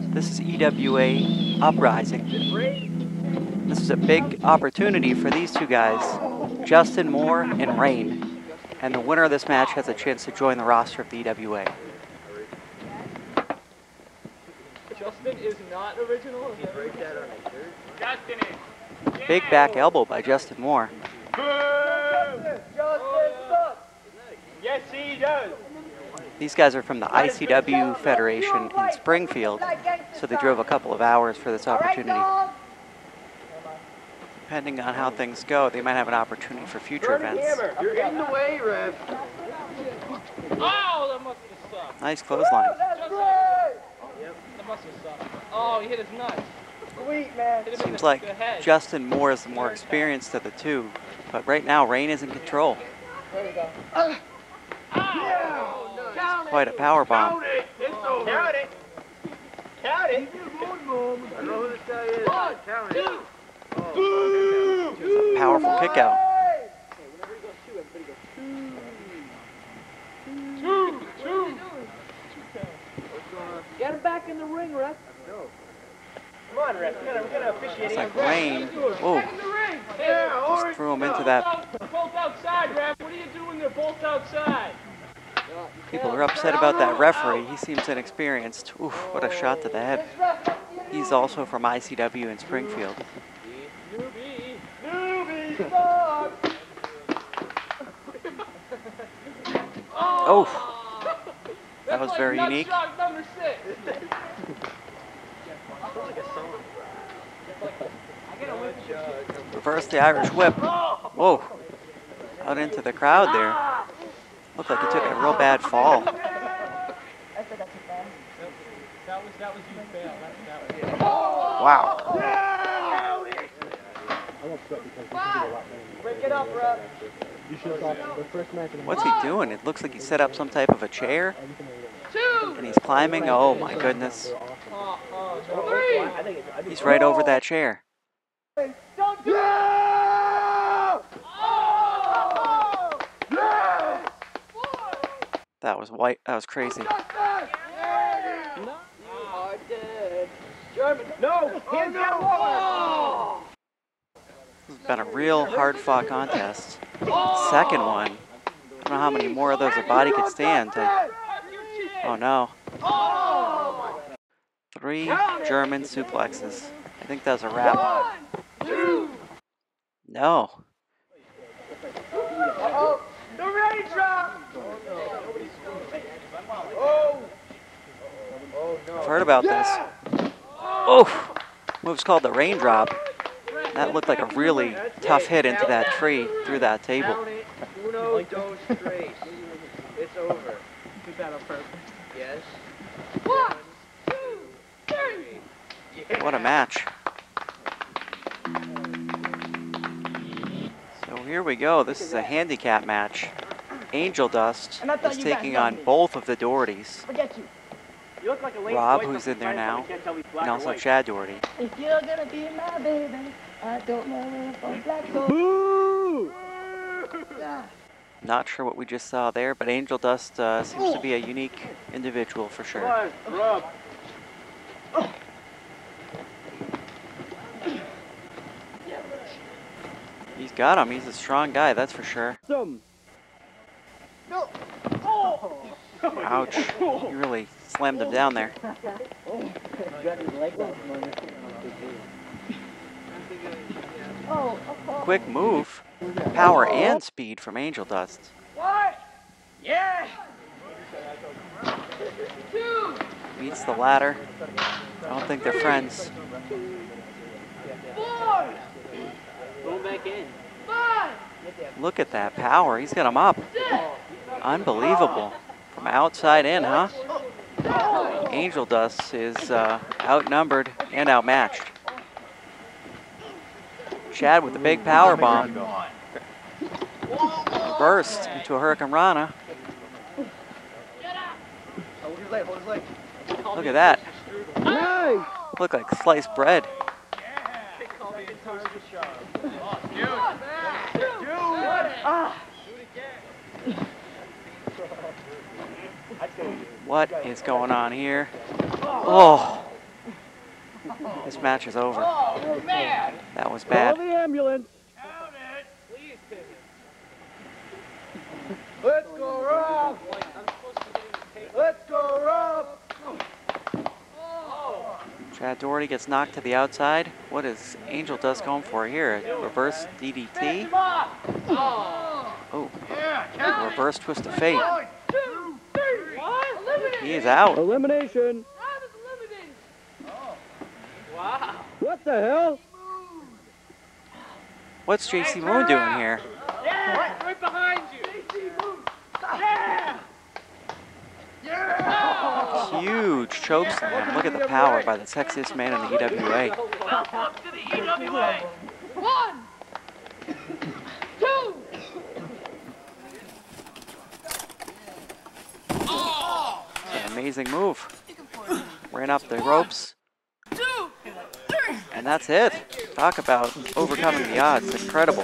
This is EwA Uprising. This is a big opportunity for these two guys, Justin Moore and Rain. And the winner of this match has a chance to join the roster of the EwA. Justin is not original. Justin is. Big back elbow by Justin Moore. Yes, he does. These guys are from the ICW Federation in Springfield, so they drove a couple of hours for this opportunity. Depending on how things go, they might have an opportunity for future events. You're in the way, Rev. Oh, that must have sucked. Nice clothesline. That must have sucked. Oh, he hit his nuts. Sweet, man. Seems like Justin Moore is the more experienced of the two, but right now Rain is in control. There we go. Quite a power bomb. Count it. Count it. Count it. I know who this guy is. Count it. It's a powerful kick out. Get him back in the ring, Ref. Come on, Ref. We're gonna officiate. It's like Rain. Whoa. Just threw him into that. Both outside, Ref. What are you doing there? Both outside. People are upset about that referee. He seems inexperienced. Oof, what a shot to the head. He's also from ICW in Springfield. Oh, that was very unique. Reverse the Irish whip. Whoa, out into the crowd there. Looked like he took a real bad fall. Wow. Break it up, Ref. What's he doing? It looks like he set up some type of a chair. And he's climbing. Oh my goodness. He's right over that chair. Don't do it! That was white. That was crazy. No! Hands down! This has been a real hard-fought contest. Second one. I don't know how many more of those a body could stand. Oh no. 3 German suplexes. I think that's a wrap. No. The raindrop! I've heard about this. Oh! Move's called the raindrop. That looked like a really tough hit into that tree through that table. Uno, dos, tres. It's over. Did that on purpose? Yes. 1, 2, 3. What a match. So here we go. This is a handicap match. Angeldust is taking on both of the Dohertys. Rob, who's in there now, and also Chad Doherty. If you're gonna be my baby, I don't know if I'm black or Boo! Not sure what we just saw there, but Angeldust seems to be a unique individual for sure. Rob. He's got him. He's a strong guy, that's for sure. Ouch. He really slammed him down there. Quick move. Power and speed from Angeldust. Yeah! Beats the ladder. I don't think they're friends. Going back in. Look at that power. He's got him up. Unbelievable. From outside in, huh? Angeldust is outnumbered and outmatched. Chad with the big power bomb. Burst into a Hurricane Rana. Look at that. Look like sliced bread. What is going on here? Oh, This match is over. Oh, man! That was bad. Call the ambulance. Count it! Please, Timmy. Let's go, Rob! Let's go, Rob! Chad Doherty gets knocked to the outside. What is Angeldust going for here? A reverse DDT? Oh, a reverse twist of fate. 1, 2, 3, He is out. Elimination. Wow. What the hell? What's JC Moon doing here? Yeah! Right behind you! Yeah! Yeah! Huge chokeslam. Look at the power by the sexiest man in the EWA. Welcome to the EWA! 1, 2. An amazing move. Ran up the ropes. And that's it. Talk about overcoming the odds. Incredible.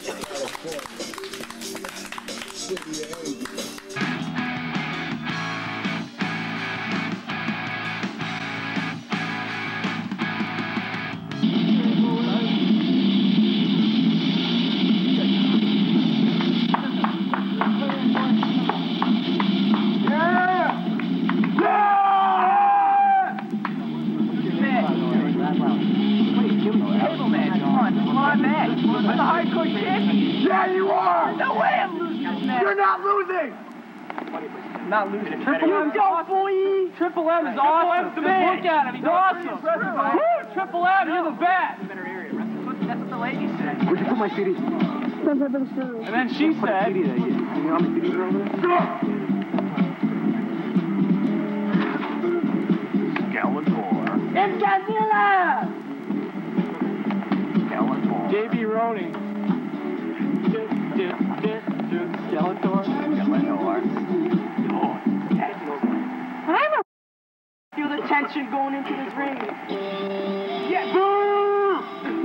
Not losing. Triple M's awesome. Triple M is awesome. Look at him. He's awesome. Woo! Triple M, you're the best. That's what the lady said. Where'd you put my CD? And then she said. You know how many CDs are over there? Skeletor. It's Godzilla! Skeletor. JB Roni. Skeletor. Skeletor. Feel the tension going into this ring. Yeah. Boo!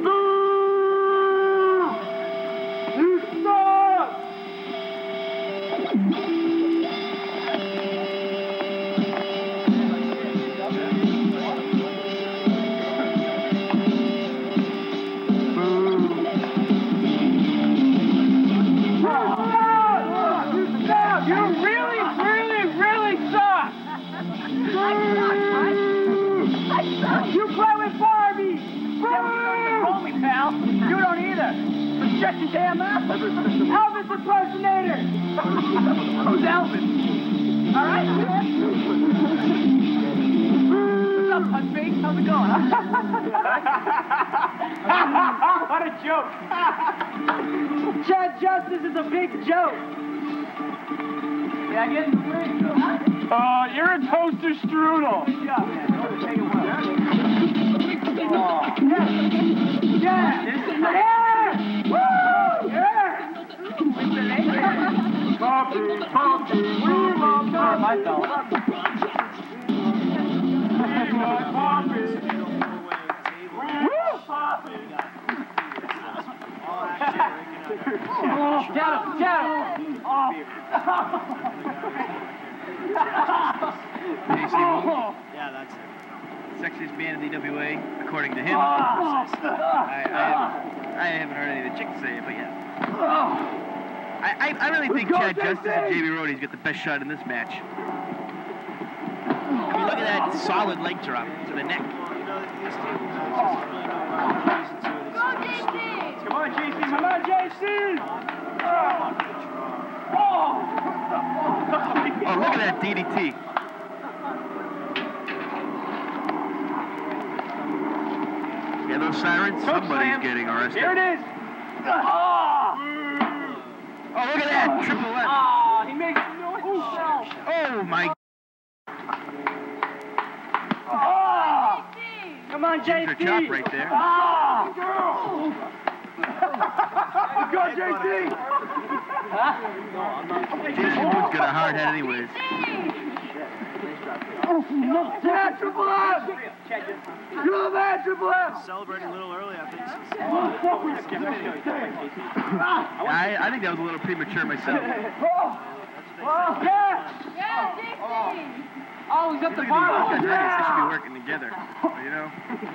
Boo! You suck! You really, really, really suck! You play with Barbie! Call me, pal. You don't either. So shut your damn mouth. Elvis impersonator. Who's Elvis? All right, man. What's up, Hunchback? How's it going? What a joke. Chad Justice is a big joke. Yeah, I get in the ring. You're a toaster strudel. Good job, man. Take it well. Yeah! Yeah! Woo! Yeah! Poppy! We love my dog. We love Poppy! Woo! Poppy! Get him! Yeah, that's it. Sexiest man in the EWA, according to him. I haven't heard any of the chicks say it, but yeah. I really think Chad Justice and JB Roni's got the best shot in this match. I mean, look at that solid leg drop to the neck. Come on, JC! Come on, JC! Oh, look at that DDT. Yeah, those sirens? Somebody's getting arrested. Here it is! Oh, look at that! Triple F. Oh, he makes no himself. Oh, my. Oh! Come on, JC! Her chop right there. Oh! Let's go, JC! Jason Wood's got a hard head anyways. Yeah, Triple M! You're the man, Triple M! Celebrating a little early, I think. I think that was a little premature myself. Yeah! Yeah, JC! Oh, he's up the bar. They should be working together. You know?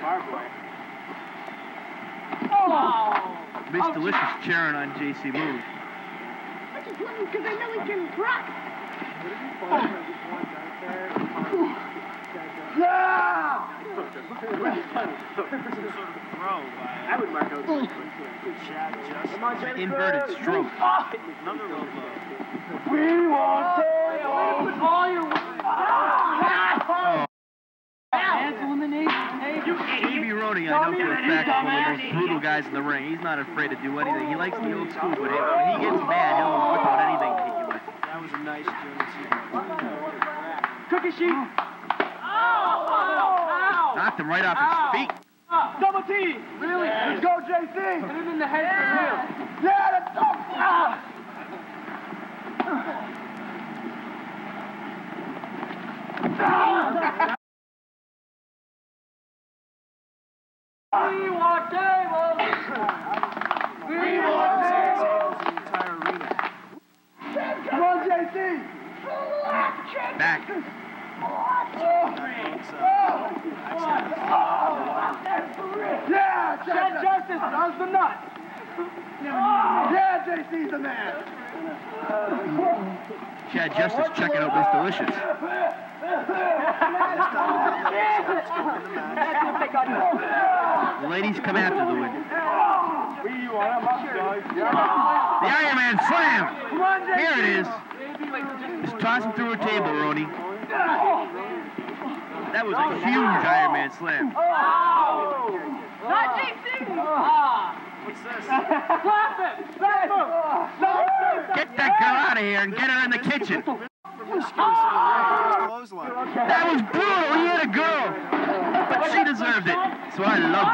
Miss Delicious cheering on JC Mood. I just love him because I know he can rock. Yeah! I would mark out Inverted stroke. We want to all your JB Roni, I know for a fact, is one of the most brutal guys in the ring. He's not afraid to do anything. He likes the old school, but when he gets mad, he'll whip out anything to hit you with. That was a nice German cookie sheet. Knocked him right off his feet. Double T. Really? Let's go, JC. Hit him in the head for real. Yeah, let's go. We want tables. We want tables. entire arena. Come on, JC. Back. Yeah, Chad Justice, how's the nut? Yeah, JC's the man. Chad Justice checking out Miss Delicious. The ladies come after the win. The Ironman Slam! Here it is. Just toss him through a table, Roni. That was a huge Ironman Slam. Not JC! What's this? Clap it! Get that girl out of here and get her in the kitchen. That was brutal. He hit a girl. But she deserved it. So I loved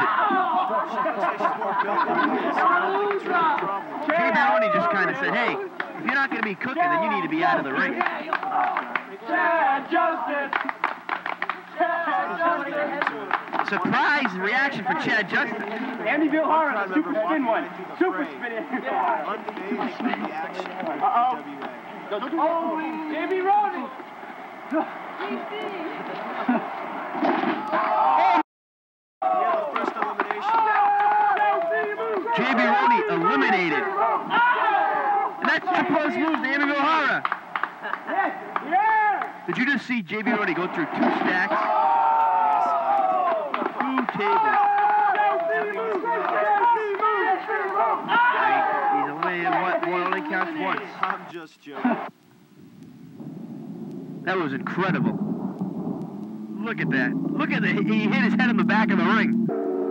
it. JB Roni just kind of said, hey, if you're not going to be cooking, then you need to be out of the ring. Chad Justice! Surprise reaction for Chad Justice. Andy Vilhara, super spin one. Super spin it. Uh-oh. Oh, JB Roni. JB Roni eliminated. And that's your plus move to Andy Vilhara. Yeah! Did you just see JB Roni go through 2 stacks? 2 tables. He's eliminated one only counts once. I'm just joking. That was incredible. Look at that. Look at that. He hit his head on the back of the ring.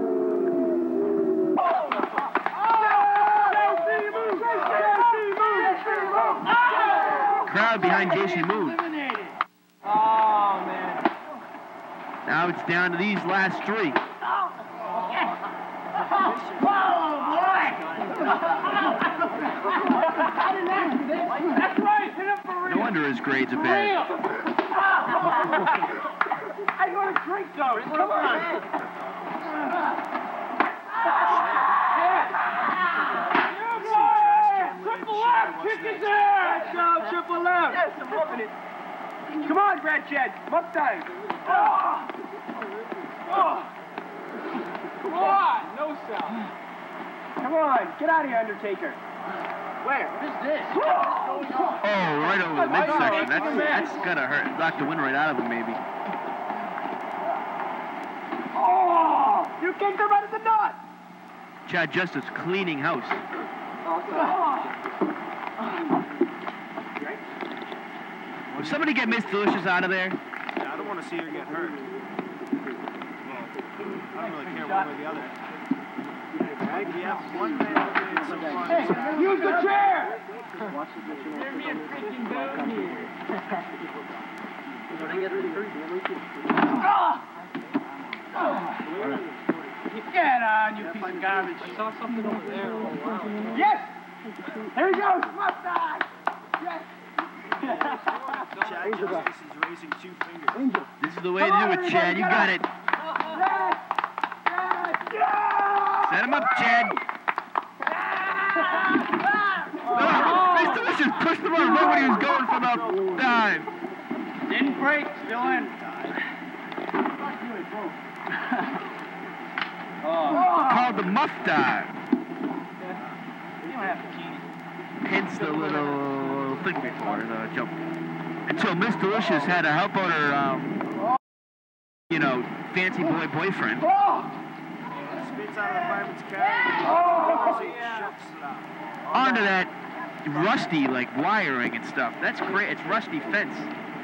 Crowd behind JC Mood. Oh, man. Now it's down to these last 3. That's right. Hit him for real. No wonder his grades are bad. I want a drink, though. Come on. Triple F, kick his ass! Let's go, Triple F! Yes, I'm loving it. Come on, Brad Chad, muck time. Come on, no cell. Come on, get out of here, Undertaker. Where? What is this? Oh, right over the midsection. That's gonna hurt. Knock the wind right out of him, maybe. Oh, you kicked him out of the nut. Chad Justice cleaning house. Will somebody get Miss Delicious out of there? Yeah, I don't want to see her get hurt. Well, I don't really care one way or the other. Yeah, one man and some fun. Hey, use the chair! Give me a freaking bone here. Get on, you piece of garbage. I saw something over there. Yes! There he goes! Mustache! Yes! Chad Justice is raising 2 fingers. This is the way to do it, Chad. You got it. Set him up, Chad. Miss Delicious pushed him on right when he was going for the dive. Didn't break, still in. Called the muff dive. You don't have to key. Hence the little thing before the jump. Until Miss Delicious had to help out her, you know, fancy boyfriend. Spits out of the fireman's carry. Onto that rusty, like, wiring and stuff. That's great. It's rusty fence.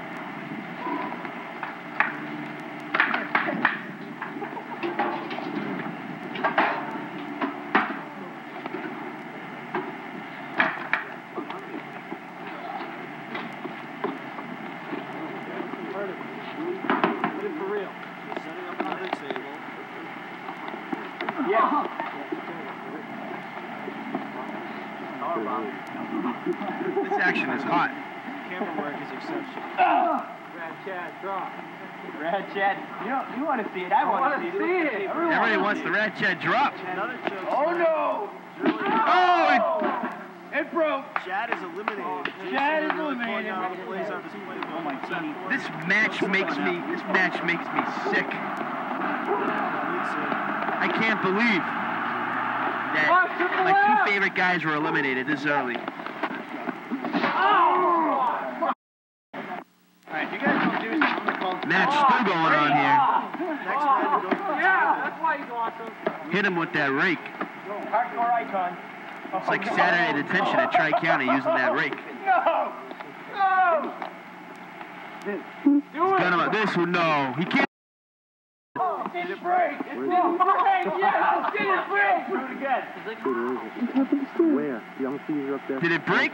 This action is hot. Camera work is exceptional. Rad Chad, drop. Rad Chad, you want to see it? I want to see it. Everybody wants the Rad Chad drop. Another choke. Oh no! Oh! It broke. Chad is eliminated. Chad is eliminated. This match makes me sick. I can't believe that my two favorite guys were eliminated this early. Alright, you guys don't do something. I'm gonna call Match still going on here. next round. Yeah, that's why he's awesome. Hit him with that rake. Hardcore icon. It's like Saturday detention at Tri-County using that rake. No! No! He's gonna, this one, no. He can't. Did it break? It didn't break! Yes! It didn't break! Do it again. Where? The young fees up there. Did it break?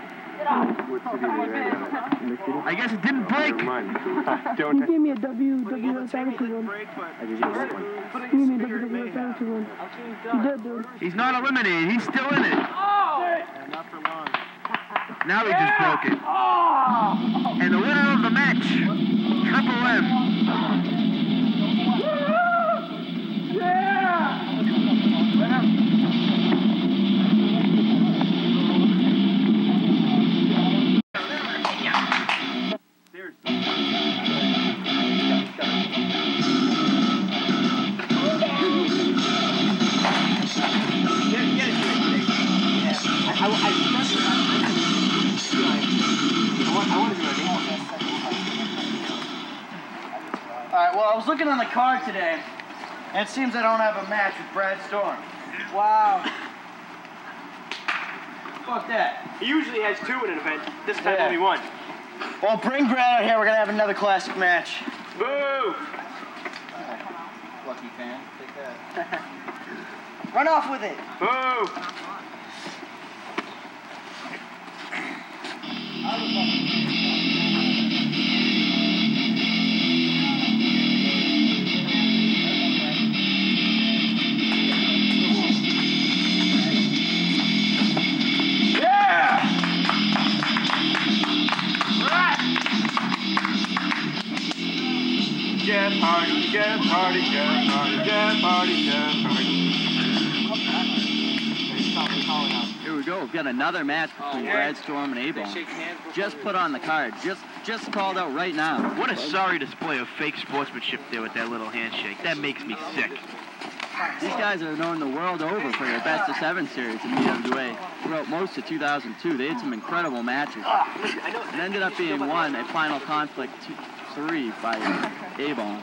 I guess it didn't break. Don't. Give me a WWF Savage one. Break, but I just got one. Give me a WWF Savage one. You did, dude. He's not eliminated. He's still in it. yeah, not for long. Now he just broke it. And the winner of the match, Triple M. Alright, well, I was looking on the card today, and it seems I don't have a match with Brad Storm. Wow. Fuck that. He usually has two in an event. This time Yeah. only one. Well, bring Brad out here. We're gonna have another classic match. Boo! Lucky fan. Take that. Run off with it. Boo! Get party, get party, get party, get party, get party. Here we go. We've got another match between Brad Storm and A-Bone. Just put on the card. Just called out right now. What a sorry display of fake sportsmanship there with that little handshake. That makes me sick. These guys are known the world over for their best of 7 series in the EwA. Throughout most of 2002, they had some incredible matches. It ended up being won at Final Conflict 3 by A-Bone.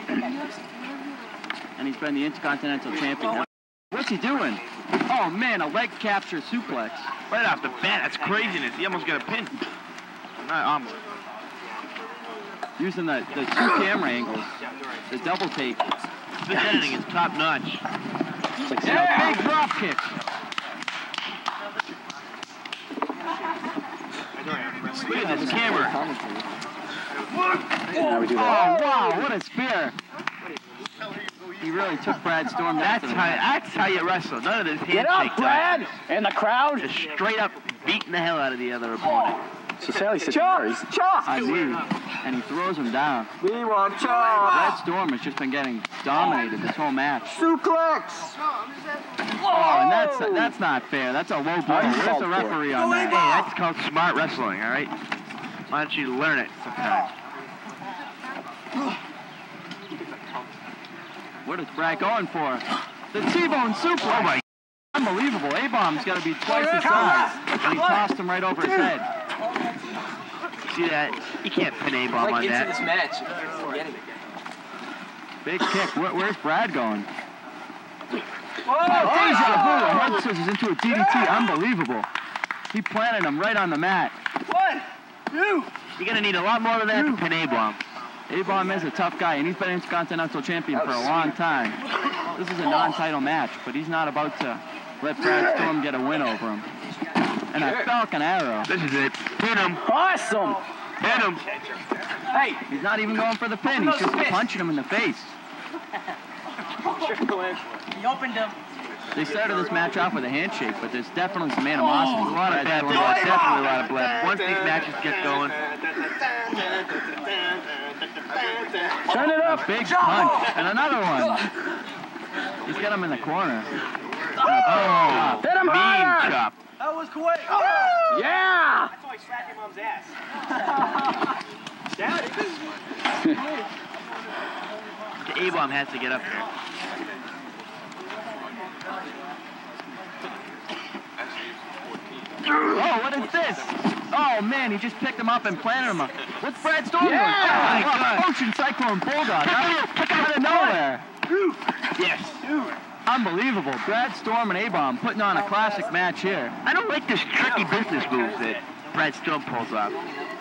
And he's been the Intercontinental Champion. What's he doing? Oh man, a leg capture suplex. Right off the bat, that's craziness. He almost got a pin. Not almost. Using the 2 camera angles, the double take. This editing is top notch. Big drop kick. Look at this camera. Oh wow, what a spear. He really took Brad Storm. That's how you wrestle. None of this handshake. Get up, Brad! And the crowd. Just straight up beating the hell out of the other opponent. So Sally said, Chop! I mean, and he throws him down. We want chop! Brad Storm has just been getting dominated this whole match. Suplex! Oh, and that's not fair. That's a low blow. Where's the referee on Hey, that? that's called smart wrestling, all right? Why don't you learn it sometime? What is Brad going for? The T-bone super. Oh my! Unbelievable. A-bomb's got to be twice his size, and he tossed him right over his head. See that? You can't pin A-bomb on that. This match. Forgetting it. Big kick. Where's Brad going? Deja vu. A head scissors into a DDT. Unbelievable. He planted him right on the mat. 1, 2. You're going to need a lot more than that to pin A-bomb. A-bomb is a tough guy, and he's been intercontinental champion for a long time. This is a non-title match, but he's not about to let Brad Storm get a win over him. And a Falcon Arrow. This is it. Pin him. Awesome. Pin him. Hey. He's not even going for the pin. He's just punching him in the face. He opened him. They started this match off with a handshake, but there's definitely some animosity. A lot of bad blood. Definitely a lot of blood. Once these matches get going. Turn it up. Big punch. And another one. He's got him in the corner. Oh, hit him mean harder. chop. That was quick. Yeah! That's why I slapped your mom's ass. The A-bomb has to get up there. Oh, what is this? Oh, man, he just picked him up and planted him up. What's Brad Storm doing? my God. Ocean Cyclone Bulldog. Out of nowhere. Yes. Unbelievable. Brad Storm and A-bomb putting on a classic match here. I don't like this tricky business move that Brad Storm pulls off.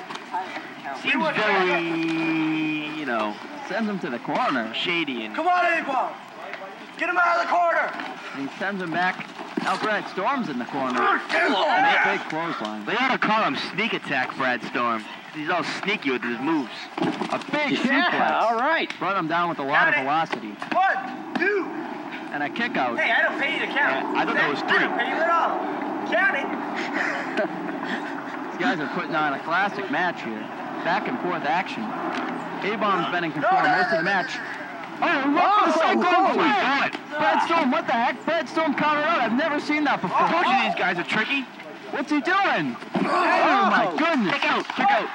Seems very, you know, Sends him to the corner. shady and... Come on, A-bomb. Get him out of the corner. And he sends him back. Now Brad Storm's in the corner. And a big clothesline. They ought to call him Sneak Attack Brad Storm. He's all sneaky with his moves. A big suplex. All right. Brought him down with a lot of velocity. 1, 2. And a kick out. Hey, I don't pay you to count. I thought that was 3. I don't pay you at all. Count it. These guys are putting on a classic match here. Back and forth action. A-bomb's been in control most of the match. Oh, look for the Cyclone Flag! Brad Storm, what the heck? Brad Storm counter out. I've never seen that before. I told you these guys are tricky. What's he doing? Oh, my goodness. Kick out, kick out.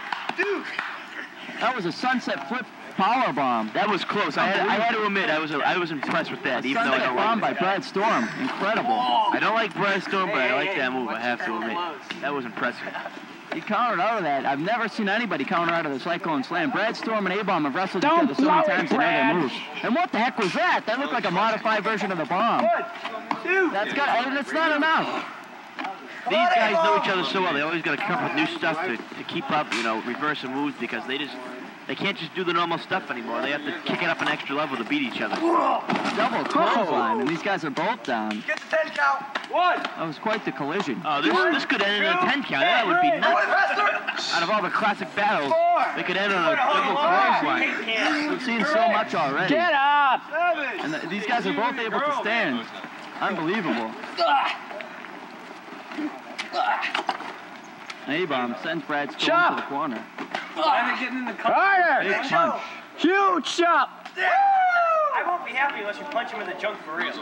That was a sunset flip power bomb. That was close. I had to admit, I was impressed with that, even though I Sunset don't bomb like by Brad Storm. Incredible. I don't like Brad Storm, but I like that move, I have to admit. That was impressive. He countered out of that. I've never seen anybody counter out of the Cyclone Slam. Brad Storm and A-bomb have wrestled each other so many times they know their moves. And what the heck was that? That looked like a modified version of the bomb. 1, 2. That's not enough. These guys know each other so well. They always got to come up with new stuff to keep up, you know, reversing moves because they can't just do the normal stuff anymore. They have to kick it up an extra level to beat each other. Double clothesline, and these guys are both down. Get the 10 count. 1. That was quite the collision. Oh, this could end in a 10 count. That would be nuts. Out of all the classic battles, they could end on a double clothesline. We've seen so much already. Get up. 7. And these guys are both able to stand. Unbelievable. A-bomb sends Brad Storm to the corner. Getting in the Harder. Big punch. Huge chop. I won't be happy unless you punch him in the junk for real.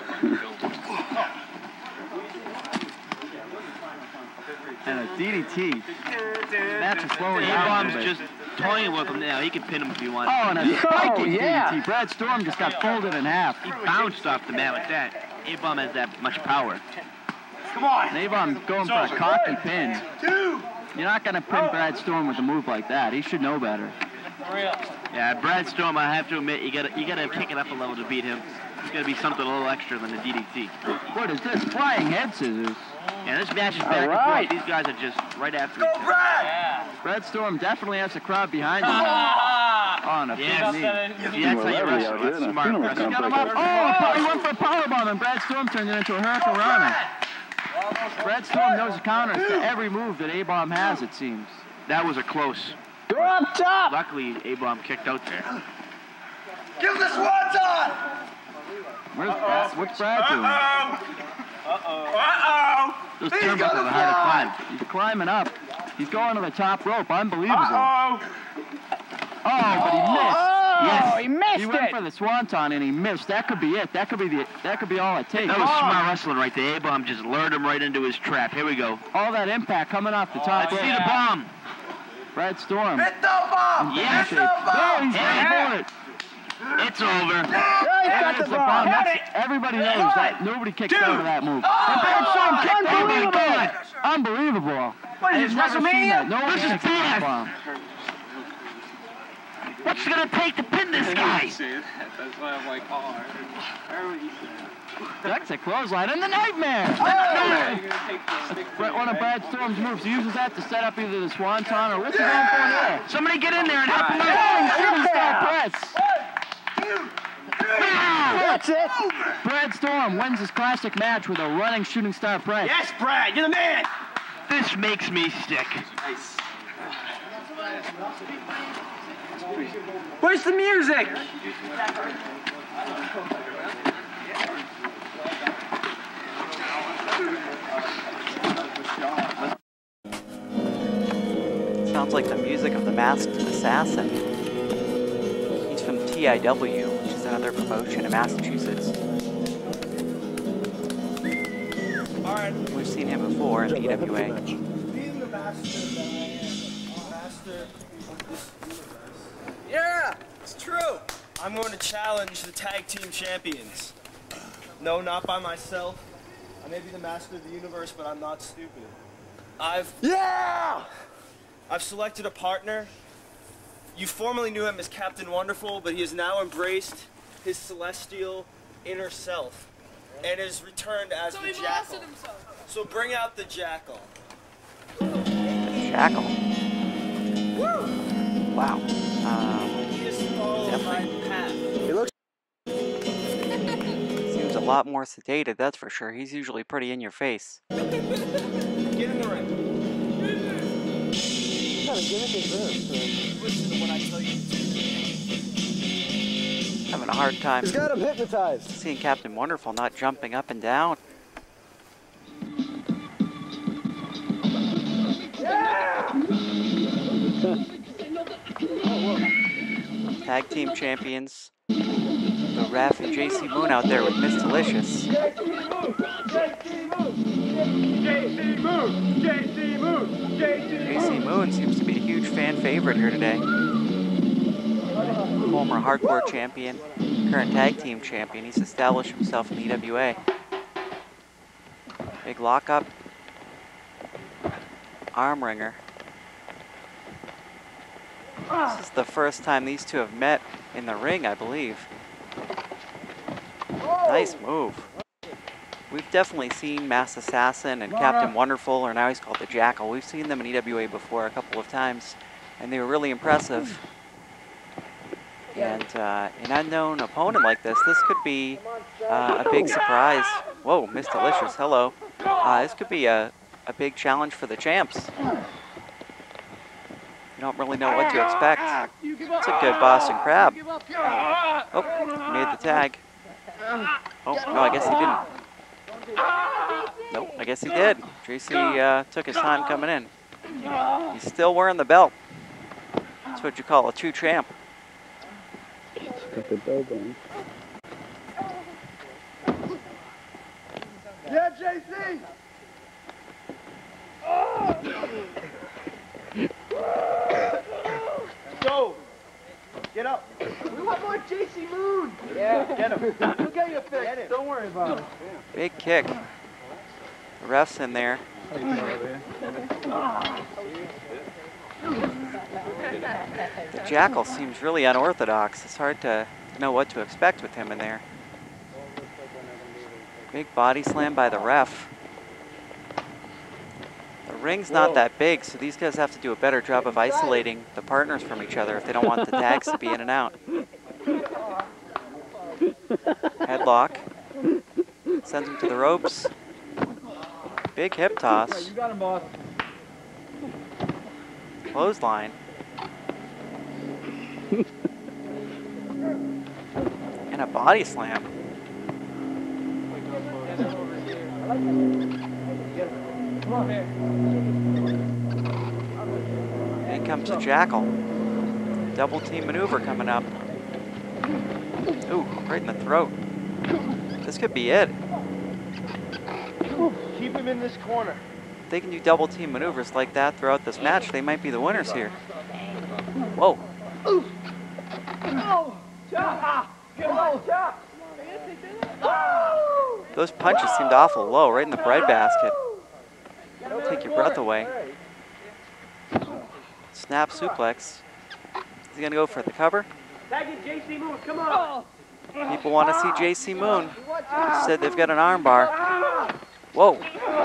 And a DDT. Match is slowing down. A-bomb's just toying with him now. He can pin him if he wants. Oh, and a spiking yeah. DDT. Brad Storm just got folded in half. He bounced off the mat with that. A-bomb has that much power. Come on. And A-bomb's going for a cocky pin. 2. You're not going to pin Brad Storm with a move like that. He should know better. Yeah, Brad Storm, I have to admit, you gotta kick it up a level to beat him. It's gotta be something a little extra than the DDT. What is this? Flying head scissors. Yeah, this match is back and forth. These guys are just right after each other. Brad Storm definitely has the crowd behind him. On a big knee. See, that's how you wrestle. That's smart wrestling. Got him up. Oh, he went for a powerbomb, and Brad Storm turned it into a hurricanrana. Brad Storm knows the counters to every move that A-bomb has, it seems. That was a close. Go up top. Luckily, A-bomb kicked out there. Give the swats on. Where's Brad? What's Brad doing? Those turnbuckles are hard to climb. He's climbing up. He's going to the top rope. Unbelievable. Oh, but he missed. Oh, he missed He went it. for the swanton and he missed. That could be it. That could be all it takes. That was smart wrestling right there. A-bomb just lured him right into his trap. Here we go. All that impact coming off the top Let's rope. see the bomb. Brad Storm. Hit the bomb. Yeah. There, he's ready for it. It's over. Got the ball. Everybody knows that nobody kicks out of that move. And Brad Storm kicked out. Oh my God! Unbelievable. What is this, I've never seen that. WrestleMania? Nobody This is kicks out bad. of What's it gonna take to pin this guy? That's why I'm like, oh, I heard what you said. That's a clothesline and the nightmare. One of Brad Storm's moves. He uses that to set up either the swanton or what's he going for here? Somebody get in there and help him out. Shooting star press. That's it. Brad Storm wins his classic match with a running shooting star press. Yes, Brad, you're the man. This makes me sick. Where's the music? Sounds like the music of the Masked Assassin. He's from TIW, which is another promotion in Massachusetts. We've seen him before in the EwA. Being the master that I am, master of this universe. Yeah, it's true. I'm going to challenge the tag team champions. No, not by myself. I may be the master of the universe, but I'm not stupid. I've selected a partner. You formerly knew him as Captain Wonderful, but he has now embraced his celestial inner self and is returned as the Jackal. So bring out the Jackal. Jackal. Wow. He is following my path. Seems a lot more sedated, that's for sure. He's usually pretty in your face. Get in the ring. Listen to what I tell you. Having a hard time He's got him hypnotized. seeing Captain Wonderful not jumping up and down. Tag team champions. The Ref and JC Moon out there with Miss Delicious. JC Moon seems to be a huge fan favorite here today. Former hardcore champion, current tag team champion. He's established himself in the EwA. Big lockup. Arm wringer. This is the first time these two have met in the ring, I believe. Nice move. We've definitely seen Masked Assassin and Captain Wonderful, or now he's called the Jackal. We've seen them in EwA before a couple of times, and they were really impressive. And an unknown opponent like this could be a big surprise. Whoa, Miss Delicious, hello. This could be a big challenge for the champs. You don't really know what to expect. It's a good Boston Crab. Oh, made the tag. Oh, no, I guess he didn't. Nope, I guess he did. JC took his time coming in. He's still wearing the belt. That's what you call a true champ. Got the belt on. Yeah, JC! Go! Get up! We want more JC Moon! Yeah, get him. We'll get you fixed. Don't worry about it. Big kick. The ref's in there. The Jackal seems really unorthodox. It's hard to know what to expect with him in there. Big body slam by the ref. The ring's not that big, so these guys have to do a better job of isolating the partners from each other if they don't want the tags to be in and out. Headlock. Sends him to the ropes. Big hip toss. You got him, boss. Clothesline. And a body slam. In comes the Jackal. Double team maneuver coming up. Ooh, right in the throat. This could be it. Keep him in this corner. If they can do double team maneuvers like that throughout this match, they might be the winners here. Whoa. Those punches seemed awful low, right in the breadbasket. Take your breath away. Snap suplex. Is he gonna go for the cover? JC Moon, come on. People want to see JC Moon. Said they've got an armbar. Whoa.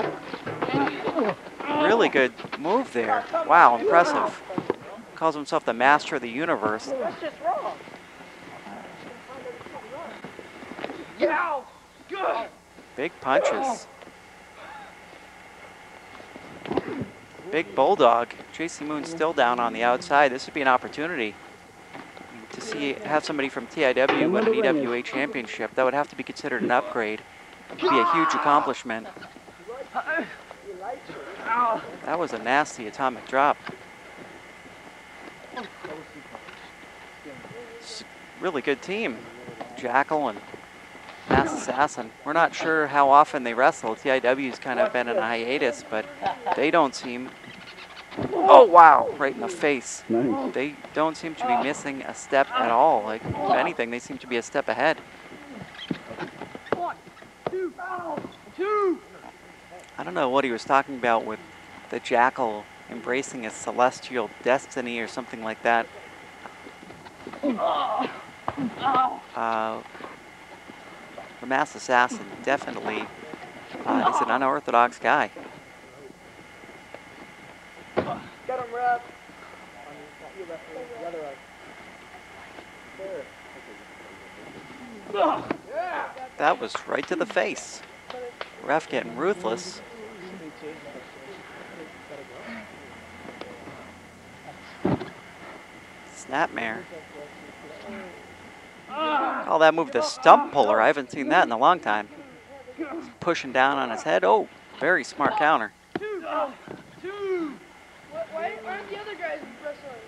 Really good move there. Wow, impressive. Calls himself the master of the universe. That's just wrong. Yeah. Good. Big punches. Big bulldog. JC Moon's still down on the outside. This would be an opportunity to have somebody from TIW win an EwA championship. That would have to be considered an upgrade. It would be a huge accomplishment. That was a nasty atomic drop. Really good team. Jackal and Mass Assassin. We're not sure how often they wrestle. TIW's kind of been in a hiatus, but they don't seem... Oh, wow, right in the face. Nice. They don't seem to be missing a step at all. Like, if anything, they seem to be a step ahead. 1, 2. I don't know what he was talking about with the Jackal embracing a celestial destiny or something like that. The Mass Assassin definitely is an unorthodox guy. Get him, ref. The other way. That was right to the face. Ref getting ruthless. Snapmare. Call that move the stump puller. I haven't seen that in a long time. Pushing down on his head. Oh, very smart counter. Why aren't the other guys wrestling?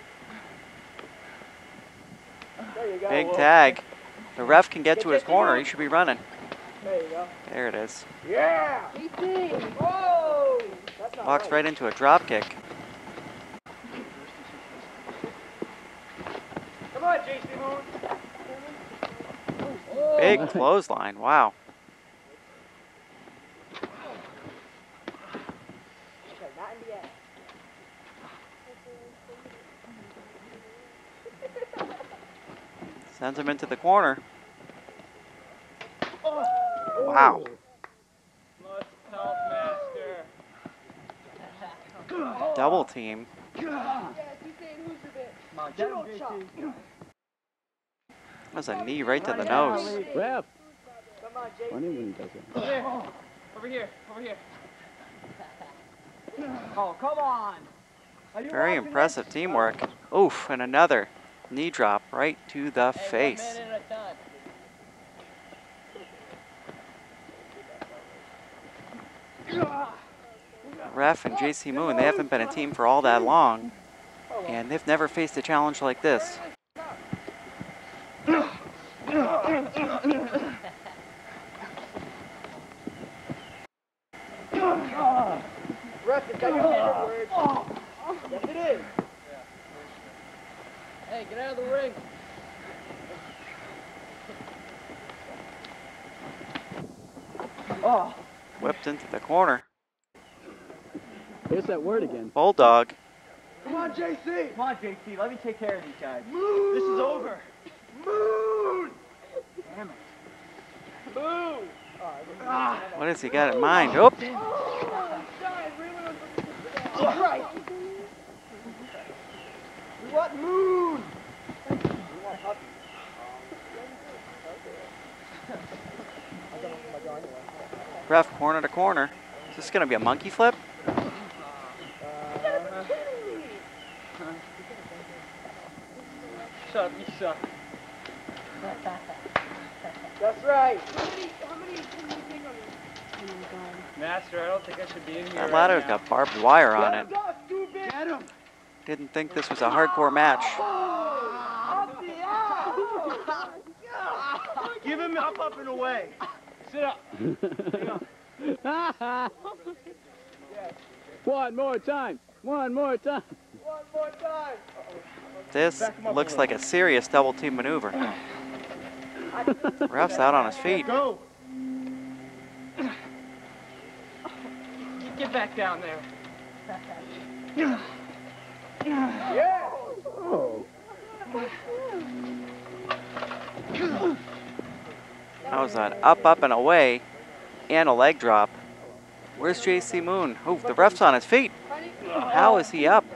There you go. Big tag. The ref can get to his corner. He should be running. There you go. There it is. Yeah. Whoa. That's not Walks right into a drop kick. Come on, JC Moon. Big clothesline. Wow. Not in the end. Sends him into the corner. Wow. Must help, master. Double team. Yeah, he's saying who's the bit. Come on, get him, JC. That was a knee right to the nose. Ref. Come on, JC. Funny when he does it. Over here, over here. Oh, come on. Very impressive teamwork. Oof, and another knee drop right to the face. Ref and JC Moon, they haven't been a team for all that long, and they've never faced a challenge like this. Ref, is that your favorite word? Yes, it is. Hey, get out of the ring. Oh. Whipped into the corner. There's that word again. Bulldog. Come on, JC. Come on, JC. Let me take care of these guys. Moon. This is over. Moon. Damn it. Moon. What has he got in mind? Oh, Right. We want moon. We want puppy. ref corner to corner. Is this going to be a monkey flip? Shut up, you suck. That's right. How many can you think of it? Oh my god. Master, I don't think I should be in here. That right ladder's now. got barbed wire on it. Get him. Didn't think this was a hardcore match. Give him up and away. Sit up. One more time. One more time. One more time. This looks like a serious double team maneuver. Ref's out on his feet. Go. Get back down there. Yeah. Oh. That was an up, up, and away, and a leg drop. Where's JC Moon? Oh, the ref's on his feet. How is he up?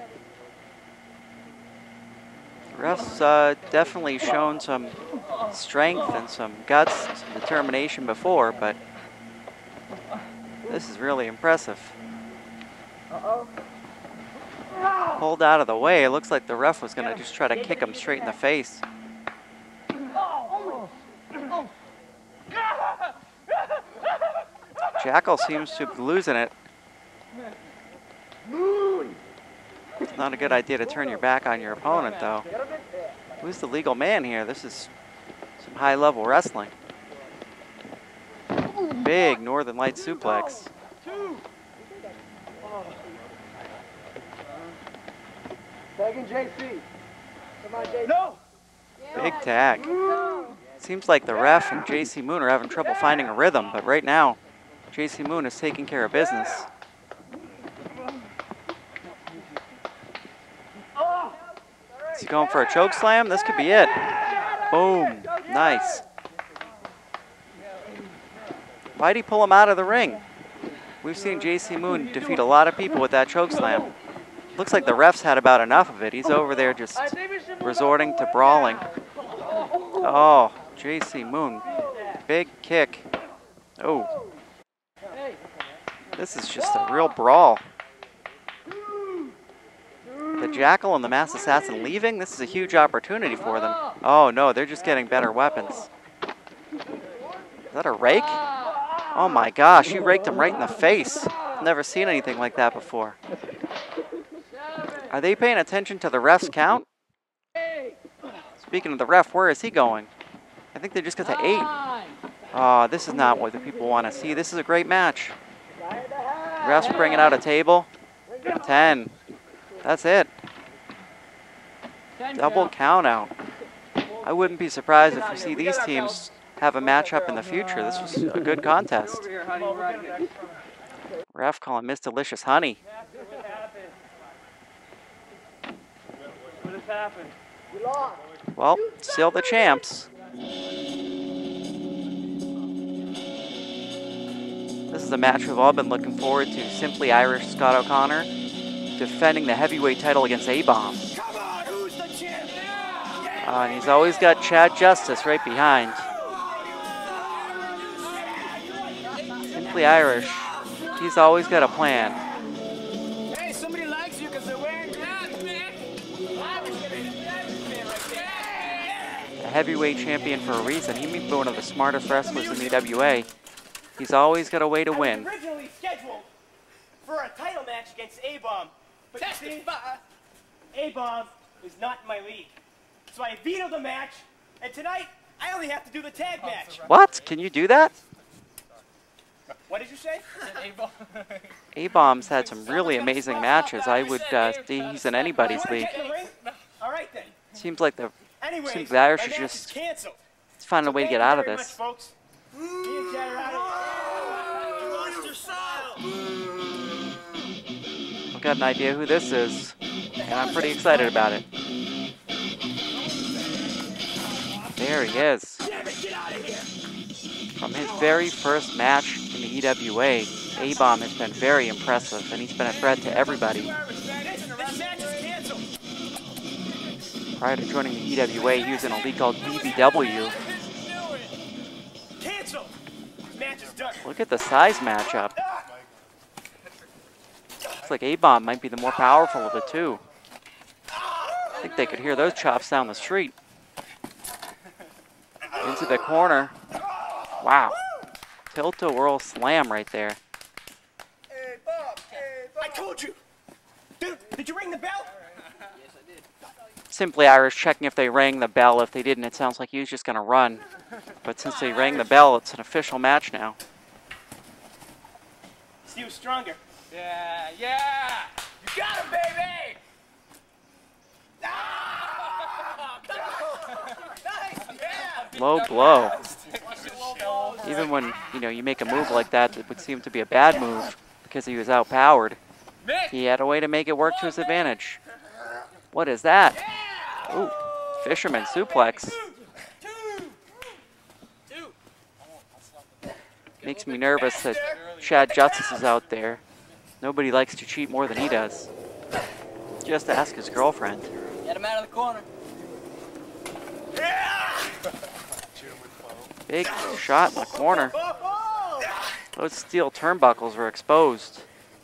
The ref's definitely shown some strength and some guts, some determination before, but this is really impressive. Pulled out of the way. It looks like the ref was going to just try to kick him straight in the face. Jackal seems to be losing it. It's not a good idea to turn your back on your opponent, though. Who's the legal man here? This is some high-level wrestling. Big Northern Light suplex. Tagging JC. Come on, JC. No! Big tag. Seems like the ref and JC Moon are having trouble finding a rhythm, but right now, JC Moon is taking care of business. Is he going for a choke slam? This could be it. Boom. Nice. Why'd he pull him out of the ring? We've seen JC Moon defeat a lot of people with that choke slam. Looks like the ref's had about enough of it. He's over there just resorting to brawling. Oh, JC Moon. Big kick. Oh. This is just a real brawl. The Jackal and the Masked Assassin leaving? This is a huge opportunity for them. Oh no, they're just getting better weapons. Is that a rake? Oh my gosh, he raked him right in the face. Never seen anything like that before. Are they paying attention to the ref's count? Speaking of the ref, where is he going? I think they just got to 8. Oh, this is not what the people want to see. This is a great match. Ref's bringing out a table. 10. That's it. Double count out. I wouldn't be surprised if we see these teams have a matchup in the future. This was a good contest. Ref calling Miss Delicious honey. What has happened? Well, still the champs. This is a match we've all been looking forward to. Simply Irish Scott O'Connor defending the heavyweight title against A-Bomb. And he's always got Chad Justice right behind. Simply Irish, he's always got a plan. Hey, somebody likes you because they're wearing gloves, man. The heavyweight champion for a reason. He may be one of the smartest wrestlers in the EwA. He's always got a way to win. Originally scheduled for a title match against A-Bomb, but see, A-Bomb is not in my league. So I vetoed the match, and tonight I only have to do the tag match. What? Can you do that? What did you say? A-Bomb's had some really amazing matches. I would say he's in anybody's league. All right then. Seems like the Anyways, Irish my is match just canceled. finding a way to get out of this. Folks. Me and Chad are out of here. You lost your style. I've got an idea who this is, and I'm pretty excited about it. There he is. From his very first match in the EwA, A-Bomb has been very impressive, and he's been a threat to everybody. Prior to joining the EwA, he was in a league called BBW. Look at the size matchup. Looks like A-Bomb might be the more powerful of the two. I think they could hear those chops down the street. Into the corner. Wow. Tilt-a-whirl slam right there. Hey, Bob. Hey, Bob. I told you. Dude, did you ring the bell? Yes, I did. Simply Irish checking if they rang the bell. If they didn't, it sounds like he was just going to run. But since they rang the bell, it's an official match now. Steve's stronger. Yeah, yeah. You got him, baby. Ah! Nice, yeah. Low blow. Even when, you know, you make a move like that, it would seem to be a bad move because he was outpowered. He had a way to make it work to his advantage. What is that? Ooh, fisherman suplex. Makes me nervous that Chad Justice is out there. Nobody likes to cheat more than he does. Just ask his girlfriend. Get him out of the corner. Big shot in the corner. Those steel turnbuckles were exposed.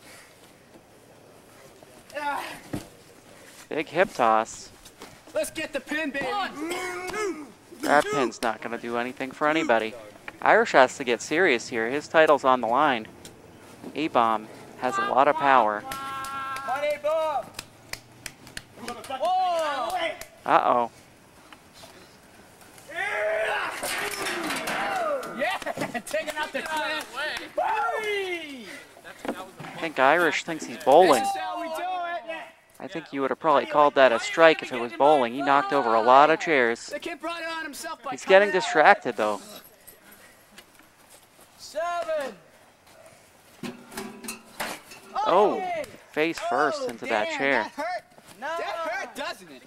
Big hip toss. Let's get the pin, baby. That pin's not going to do anything for anybody. Irish has to get serious here. His title's on the line. A-Bomb has a lot of power. Uh-oh. Yeah, taking out the clamp. I think Irish thinks he's bowling. I think you would have probably called that a strike if it was bowling. He knocked over a lot of chairs. He's getting distracted, though. 7. Oh, face first into that chair. That hurt. No. That hurt, doesn't it?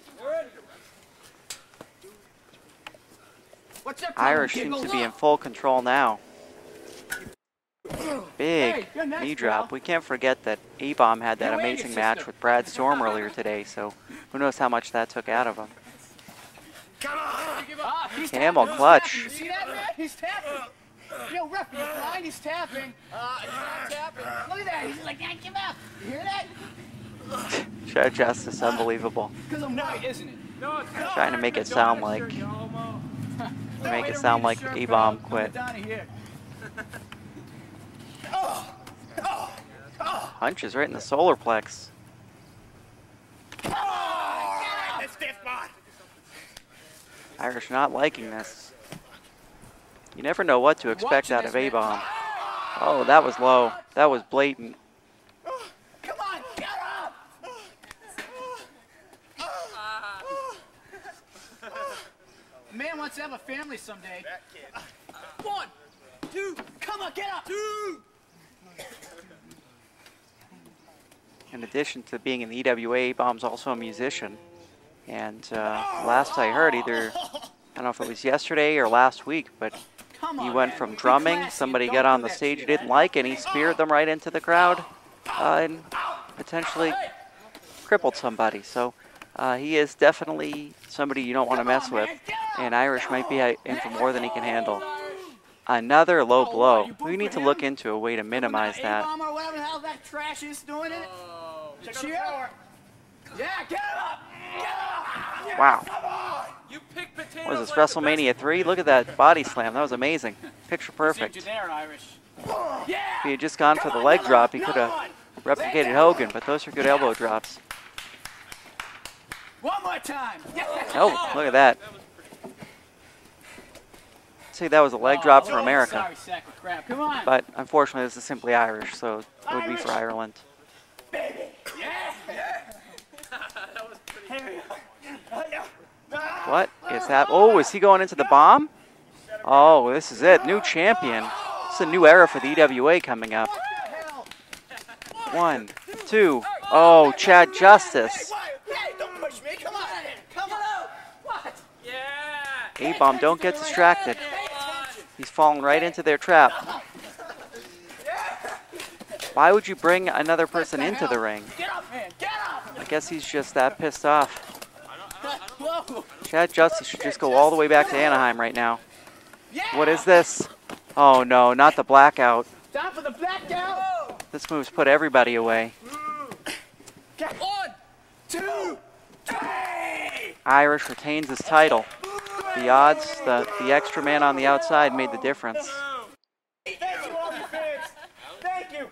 What's your problem, Irish seems to be in full control now. Big knee drop. We can't forget that A-Bomb had that amazing match with Brad Storm earlier today, so who knows how much that took out of him. Camel clutch. See that, man? He's tapping. Yo, ref, you blind? He's tapping. He's not tapping. Look at that. He's like, give up. You hear that? Chad Justice, unbelievable. Because I'm white, isn't it? No, it's not. Trying to make it sound like A-Bomb quit. Punches right in the solar plex. Irish not liking this. You never know what to expect out of A-Bomb. Oh, that was low. That was blatant. Come on, get up! Man wants to have a family someday. 1, 2, come on, get up! 2. In addition to being in the EwA, A-Bomb's also a musician. And last I heard, either, I don't know if it was yesterday or last week, but he went from drumming, somebody got on the stage he didn't like, and he speared them right into the crowd and potentially crippled somebody. So he is definitely somebody you don't want to mess with, and Irish might be in for more than he can handle. Another low blow. We need to look into a way to minimize that. Or whatever the hell that trash is doing it. Yeah, get up! Get up! Wow. What is this, WrestleMania 3? Look at that body slam. That was amazing. Picture perfect. If he had just gone for the leg drop, he could have replicated Hogan, but those are good elbow drops. One more time. Oh, look at that. See, that was a leg drop for America. Sorry, sack of crap. Come on. But unfortunately, this is simply Irish, so it would be for Ireland. What is that? Oh, is he going into the bomb? Oh, this is it. New champion. It's a new era for the EwA coming up. 1, 2. Oh, Chad Justice. A-Bomb, don't get distracted. He's falling right into their trap. Why would you bring another person into the ring? I guess he's just that pissed off. Chad Justice should just go all the way back to Anaheim right now. What is this? Oh no, not the blackout. Time for the blackout. This move's put everybody away. 1, 2, 3. Irish retains his title. The odds, the extra man on the outside made the difference. Thank you all the fans. Thank you.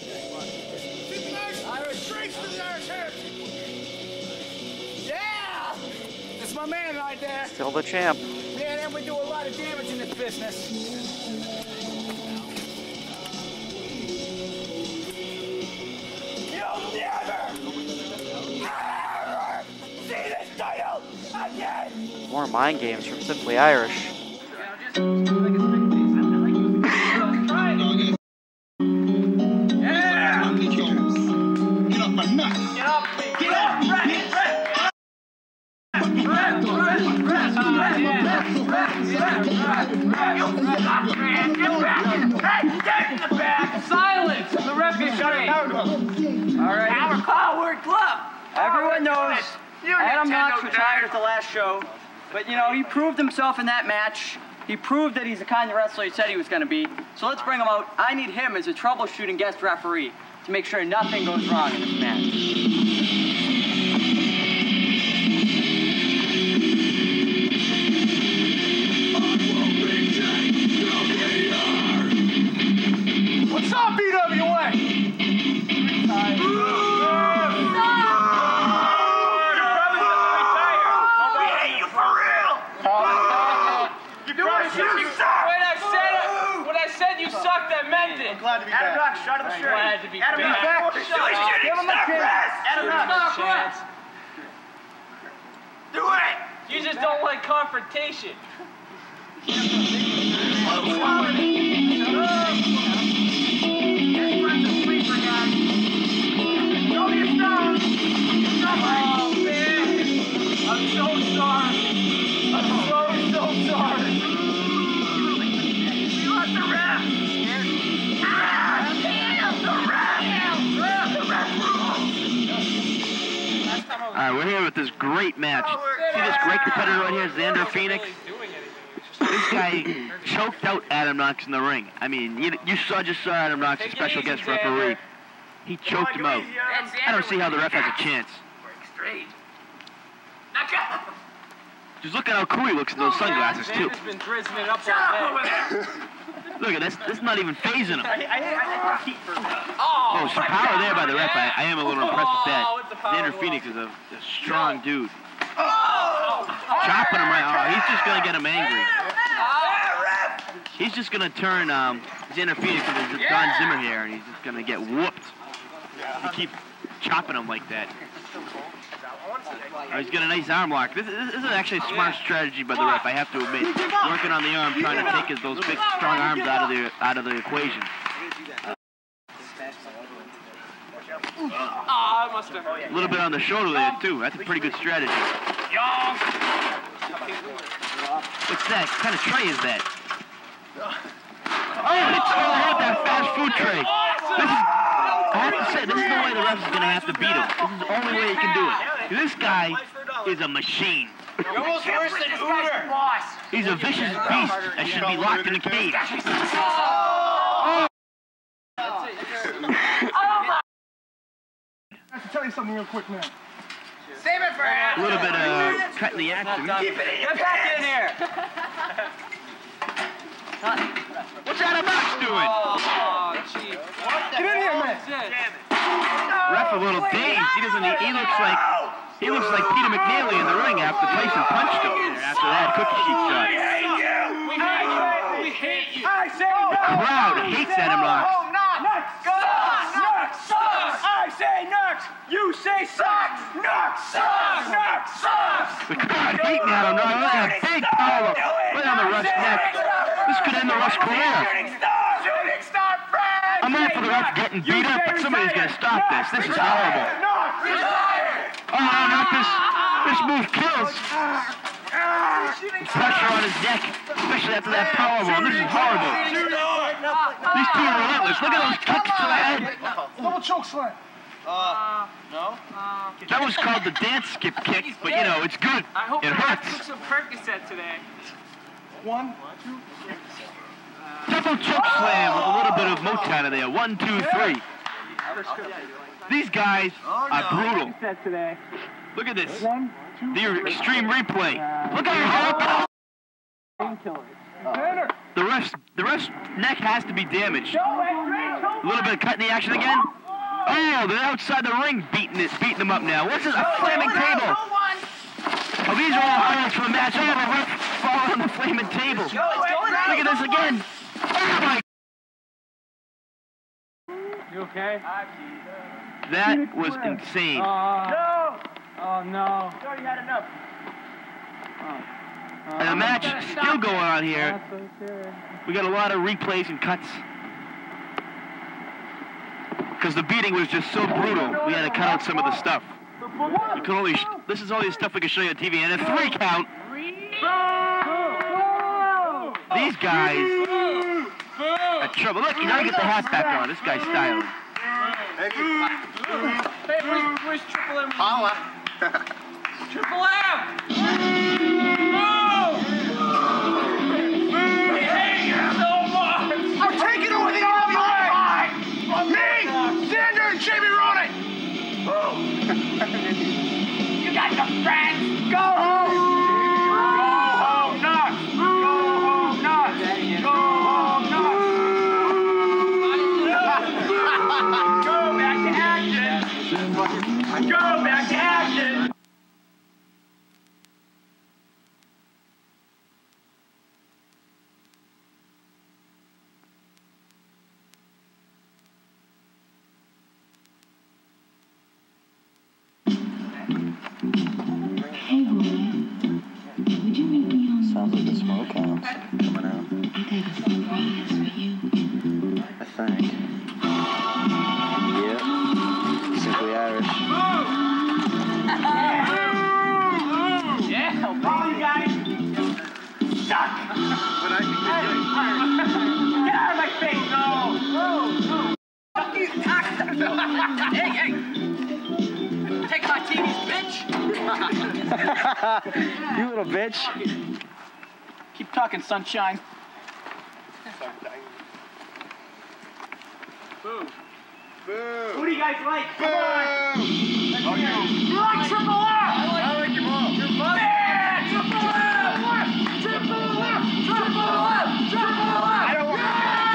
Yeah! That's my man right there. Still the champ. Man, and we do a lot of damage in this business. You'll never see this title again. More mind games from Simply Irish. Get in the back! Silence! The ref is shut it down. All right. Our power club. Everyone knows Adam Knox retired at the last show, but you know, he proved himself in that match. He proved that he's the kind of wrestler he said he was going to be. So let's bring him out. I need him as a troubleshooting guest referee to make sure nothing goes wrong in this match. What's up, EwA? I'm glad to be back. Adam Knox, shot of the shirt. Glad to be Adam back. Knox, give him a chance. Adam Knox, do it. You just don't like confrontation. Oh, man. I'm so sorry. I'm so sorry. You want the ref? All right, we're here with this great match. See this great competitor right here, Xander Phoenix? This guy choked out Adam Knox in the ring. I mean, you just saw Adam Knox, a special guest referee. He choked him out. I don't see how the ref has a chance. Just look at how cool he looks in those sunglasses, too. Look at this. This is not even phasing him. Oh, some power there by the ref. I am a little impressed with that. Xander Phoenix is a strong dude. Chopping him right. Oh, he's just going to get him angry. He's just going to turn Xander Phoenix into Don Zimmer here, and he's just going to get whooped. You keep chopping him like that. Oh, he's got a nice arm lock. This is actually a smart strategy by the ref, I have to admit. Working on the arm, trying to take those big, strong arms out of the equation. A little bit on the shoulder there, too. That's a pretty good strategy. What's that? What kind of tray is that? Oh, it's that fast food tray. I have to say, this is the way the ref is going to have to beat him. This is the only way he can do it. This guy is a machine. You're almost worse than Uber. He's a vicious beast that should be locked in a cage. I have to tell you something real quick, man. Save it for a little bit of cutting the action. Keep it in. Get back in here. What's Adam Knox doing? Get in here, man. Ref a little dazed. He looks like Peter McNeely in the ring after Tyson punched him. After that cookie sheet shot. We hate you. I say no. The crowd hates Adam Knox. Oh, Knox. Sucks. I say Knox. You say sucks. Knox sucks. The crowd hating Adam Knox. Look at that big power right on the ref's neck. This could end the ref's career. Shooting star, Fred. I'm not for the ref getting beat up, but somebody's going to stop this. This is horrible. Oh, not this. This move kills. Pressure on his neck, especially after that powerbomb. This is horrible. These two are relentless. Look at those kicks to the head. Double chokeslammed. No? That was called the dance skip kick, but you know, it's good. It hurts. Took some Percocet today. 1, 2, 3. Double choke slam with a little bit of Motown in there. 1, 2, 3. These guys are brutal. Look at this. The extreme replay. Look at how the ref's neck has to be damaged. A little bit of cutting the action again. Oh, they're outside the ring beating them up now. What's this? A flaming table. Oh, these are all highlights from the match. Oh, the ref fall on the flaming table. Look at this again. Oh my. You okay? That was insane. No! Oh no. You already had enough. And the match is still going on here. We got a lot of replays and cuts. Because the beating was just so brutal, we had to cut out some of the stuff. You can only this is all the stuff we can show you on TV. And a 3 count. These guys are trouble. Look, you gotta get the hat back on. This guy's styling. Hey, where's Triple M? Holla. Triple M! Move! We hate you so much! I'm taking over the EwA! Me, Xander, and JB Roni! You got some friends! Go home! Go home nuts! Go home nuts! Go home nuts! Go back to action! Go back to action! Hey boy, would you meet me on Sounds like the smoke hounds coming out. I got a surprise for you. I think. Yep. Simply Irish. Yeah, All you guys suck! But I can Get out of my face! No! Fuck you, cocksucker! Hey! Take my TVs, bitch! You little bitch. keep talking, sunshine. Boo. Who do you guys like? Come on! You like Triple M! I like your mom. Your mom? Yeah! Triple M! Triple M! Triple M! Triple M! I don't want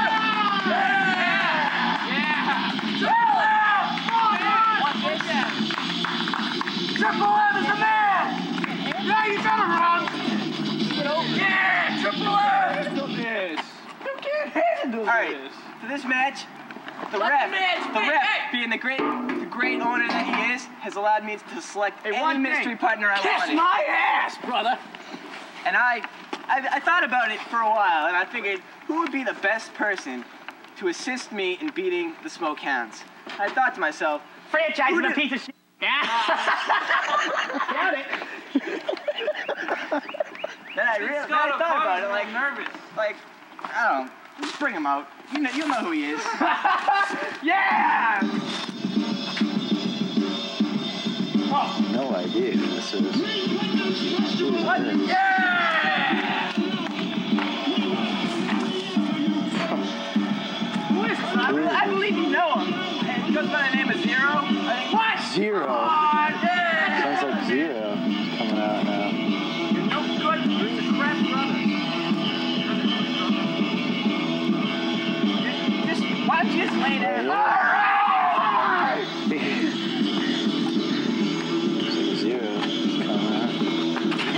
Triple M is the man! Yeah, you got it wrong! Yeah! Triple M! Handle this. You can't handle All right, for this match, the ref, being the great owner that he is, has allowed me to select any mystery partner I wanted. Kiss my ass, brother! And I thought about it for a while, and I figured, who would be the best person to assist me in beating the Smoke Hounds? I thought to myself, franchise is a piece of shit. Got it. Then I thought about it, like nervous. like, I don't know, just bring him out. You'll know who he is. Yeah! No idea who this is. What? Yeah! Who is this? I believe you know him. He goes by the name of Zero. I think. What? Zero. Yeah! Sounds like Zero coming out now. You're no good. You're the crap brother. Why don't you just lay there? Yeah. All right! Zero coming out.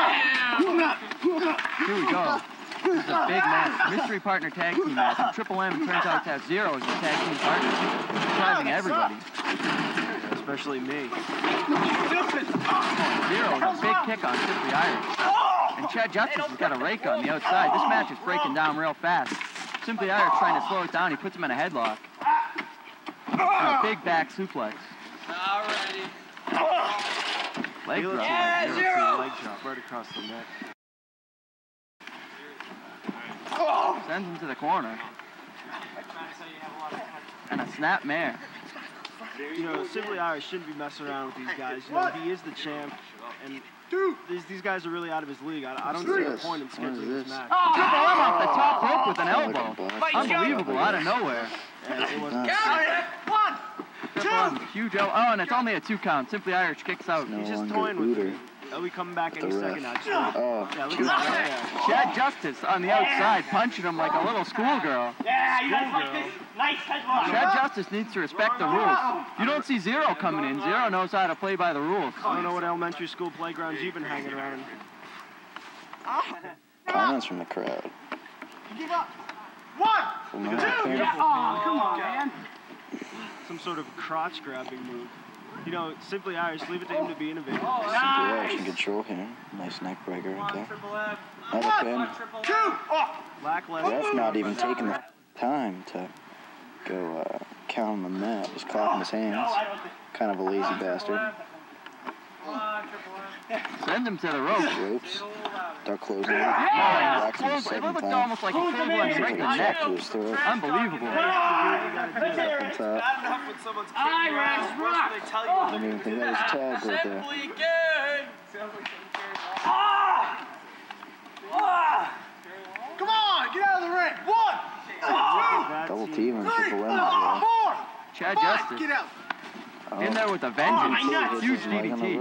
Yeah! Here we go. This is a big match. Mystery partner tag team match. And Triple M turns out to have Zero as a tag team partner. Surprising everybody. Especially me. Zero is a big kick on Simply Irish. And Chad Justice has got a rake on the outside. This match is breaking down real fast. Simply Irish trying to slow it down. He puts him in a headlock. And a big back suplex. Alrighty. Leg drop. Yeah, Zero! Leg drop right across the neck. Sends him to the corner. And a snap mare. You know, Simply Irish shouldn't be messing around with these guys. You know, he is the champ, and these guys are really out of his league. I don't see the point in scheduling this match. Triple M off the top rope with an elbow. Unbelievable, out of nowhere. And it wasn't. Triple M, huge elbow. Oh, and it's only a 2 count. Simply Irish kicks out. He's just toying with me. He'll be coming back any second now. Oh. Yeah, look at that. Chad Justice on the outside punching him like a little schoolgirl. Yeah, you guys like this? Nice headlock. Chad Justice needs to respect the rules. You don't see Zero coming in. Zero knows how to play by the rules. I don't know what elementary school playgrounds you've been hanging around. Comments from the crowd. Give up. 1, 2. Yeah. Oh, come on, man. Some sort of crotch grabbing move. You know, Simply Irish, leave it to him to be innovative. Simply Irish in control here. Nice neck breaker right there. Another pin. 2. Oh. Lackluster. Ref not even taking the time to go count on the mat. Just clapping his hands. Kind of a lazy bastard. Send him to the ropes. Ropes. Start closing it. Yeah. It looked almost like he closed one right in the neck. Unbelievable. Second top. I didn't even think that was a tag right there. Come on, get out of the ring. One. Double team and triple M as well. Chad Justice. Get out. In there with a vengeance. Huge DDT.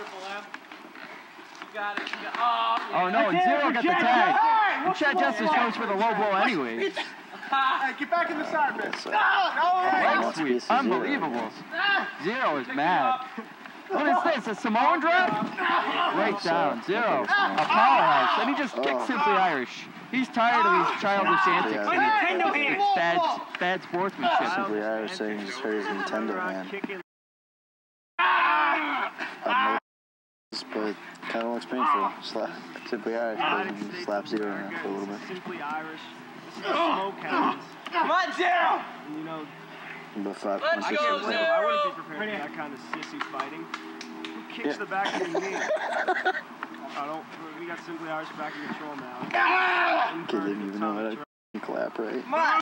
Oh no, and Zero got the tag. And Chad Justice goes for the low blow anyway. Hey, get back in the side, man. Leg sweep. Unbelievable. Zero is mad. What is this? A Samoan drop? Right down. Zero. A powerhouse. And he just kicks Simply Irish. He's tired of these childish antics and bad sportsmanship. Simply Irish saying he just hurt his Nintendo, man. But kind of looks painful. Simply Irish, but he slaps Zero around for a little bit. Simply Irish. This is smokehounds. Come on, Zero! You know, But 5 I punches. wouldn't be prepared for that kind of sissy fighting. Who kicks the back of the knee? We got Simply Irish back in control now. Kid didn't even know how to clap right.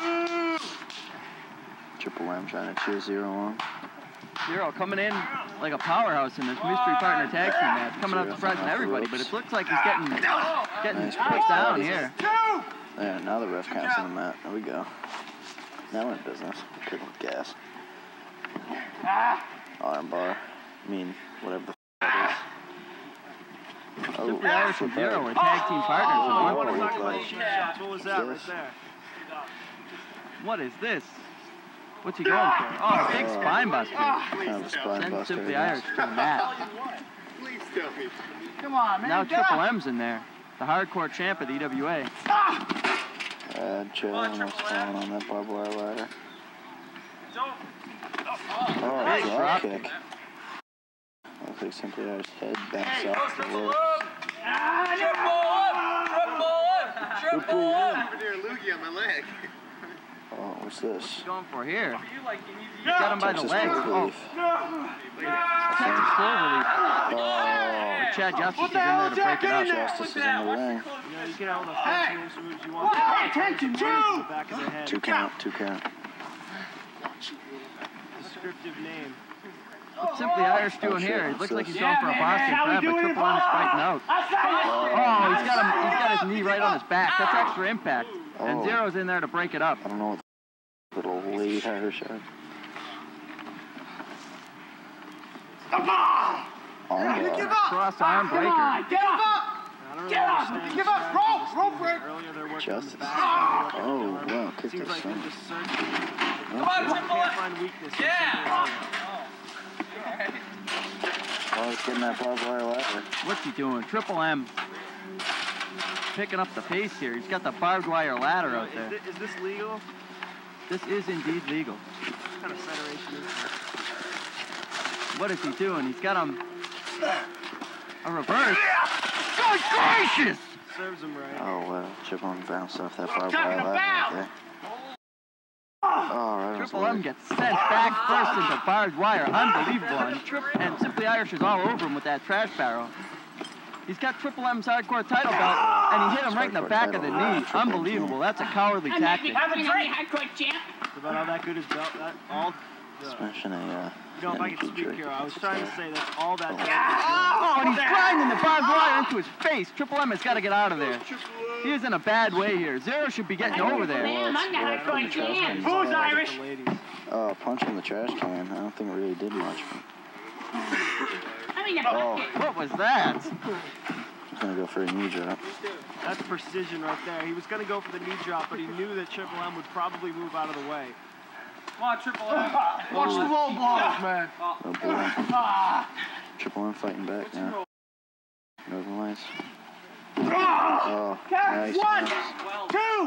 Triple M trying to cheer Zero on. Zero coming in like a powerhouse in this mystery partner tag team match, coming out surprising everybody, but it looks like he's getting pushed down here. Yeah, now the ref counts on the mat. There we go. Now we're in business. Couldn't gas. Arm bar. I mean, whatever the that is. Oh, Simply Irish and Zero are tag team partners. What was that right there? What is this? What's he going for? Oh, big spine buster. Kind of a spine Send buster. Simply Irish to the mat. Please tell me. Come on, man. Now Triple M's in there. The hardcore champ of the EWA. Chill, almost falling on that barbed wire ladder. Oh, Big drop kick. Looks like Simply Irish head bounced off the ropes. Triple one. Over there, loogie on my leg. Oh, what's this? What's he going for here? He's got him by the legs. Oh. Texas slow relief. Oh. Chad Justice is in there to break it up. Justice is in the ring. Yeah, you get out with a fancy moves you want. Pay attention, the back of the head. 2 count, 2 count. Descriptive name. What's Simply Irish doing here? It looks like he's going for a Boston Crab, but Triple M is fighting out. Oh, he's got his knee right on his back. That's extra impact. And Zero's in there to break it up. I don't know what the little lead Irish had. Cross arm breaker. Give up! Give up! Rope break! Justice. Oh, wow. Kick this son. Come on, Triple M! Yeah! Oh, he's getting that barbed wire ladder. What's he doing? Triple M picking up the pace here. He's got the barbed wire ladder out there. Is this legal? This is indeed legal. What kind of federation is this? What is he doing? He's got him a reverse. Good gracious! Serves him right. Oh, well. Triple M bounced off that barbed wire ladder right there. Oh, right. Triple M gets sent back first into barbed wire. Unbelievable. And Simply Irish is all over him with that trash barrel. He's got Triple M's hardcore title belt, and he hit him right in the back of the knee. Unbelievable. That's a cowardly tactic. It's about all that good his belt. Smashing a, You know, if I could speak here, I was trying to say that's all that does. Oh, and he's grinding the barbed wire into his face. Triple M has got to get out of there. He is in a bad way here. Zero should be getting over there. Who's Irish? Punching the trash can. I don't think it really did much. Oh, what was that? He's going to go for a knee drop. That's precision right there. He was going to go for the knee drop, but he knew that Triple M would probably move out of the way. Come on, Triple M. Watch the low blows, man. Oh, boy. Triple M fighting back now. Northern Lights. Oh, nice. 1, 2.